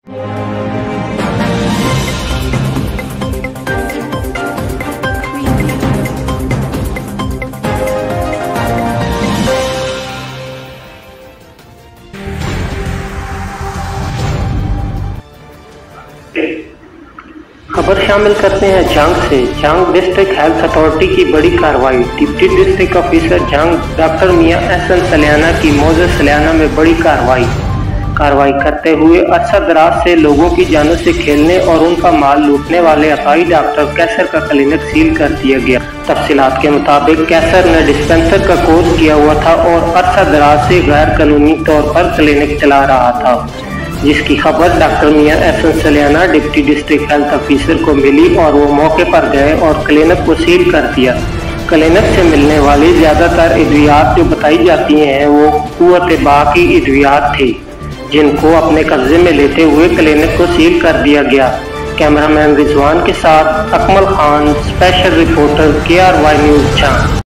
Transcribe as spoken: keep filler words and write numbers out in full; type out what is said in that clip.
खबर शामिल करते हैं झांग से। झांग डिस्ट्रिक्ट हेल्थ अथॉरिटी की बड़ी कार्रवाई। Deputy district officer Jhang doctor Mian Ehsan Saliana की मौजे सलियाना में बड़ी कार्रवाई कार्रवाई करते हुए अरसा दराज से लोगों की जानों से खेलने और उनका माल लूटने वाले अताई डॉक्टर कैसर का क्लिनिक सील कर दिया गया। तफसीलात के मुताबिक कैसर ने डिस्पेंसर का कोर्स किया हुआ था और अरसा दराज से गैर कानूनी तौर पर क्लिनिक चला रहा था, जिसकी खबर डॉक्टर मियां एहसन सलियाना डिप्टी डिस्ट्रिक्ट हेल्थ ऑफिसर को मिली और वो मौके पर गए और क्लिनिक को सील कर दिया। क्लिनिक से मिलने वाली ज्यादातर अद्वियात जो बताई जाती हैं वो कुव्वत बा की अद्वियात थी, जिनको अपने कब्जे में लेते हुए क्लिनिक को सील कर दिया गया। कैमरामैन रिजवान के साथ अकमल खान, स्पेशल रिपोर्टर के आर वाई न्यूज झांग।